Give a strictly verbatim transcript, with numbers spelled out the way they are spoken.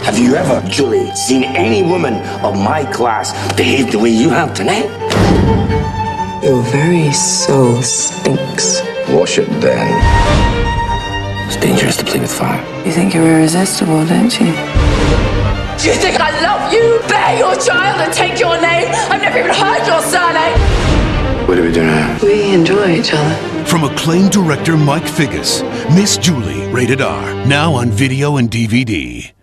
Have you ever, Julie, seen any woman of my class behave the way you have tonight? Your very soul stinks. Wash it then. It's dangerous to play with fire. You think you're irresistible, don't you? Do you think I love you? Bear your child and take your name? I've never even heard your surname. What do we do now? We enjoy each other. From acclaimed director Mike Figgis, Miss Julie, rated R, now on video and D V D.